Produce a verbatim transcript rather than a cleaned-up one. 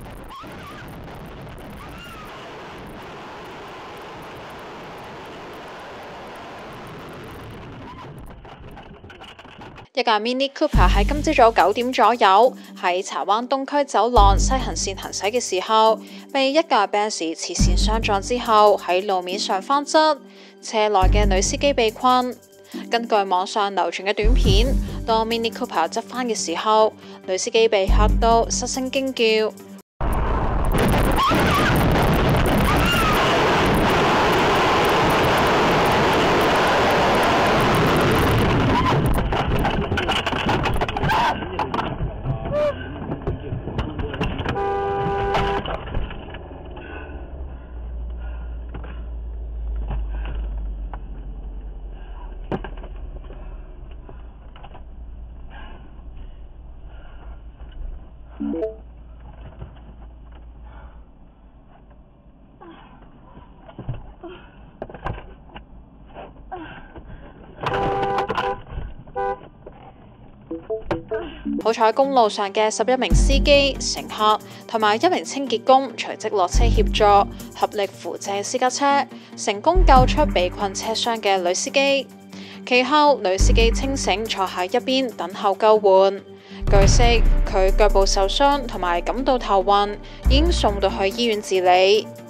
一架 Mini Cooper 喺今朝早九點左右喺柴灣東區走廊西行線行駛嘅時候，被一架 Benz 斜線相撞之後喺路面上翻側，車內嘅女司機被困。根據網上流傳嘅短片，當 Mini Cooper 側翻嘅時候，女司機被嚇到失聲驚叫。好彩公路上嘅十一名司機、乘客同埋一名清潔工隨即落車協助，合力扶正私家車，成功救出被困車廂嘅女司機。其後，女司機清醒坐喺一邊等候救援。據悉，佢腳部受傷同埋感到頭暈，已經送到去醫院治理。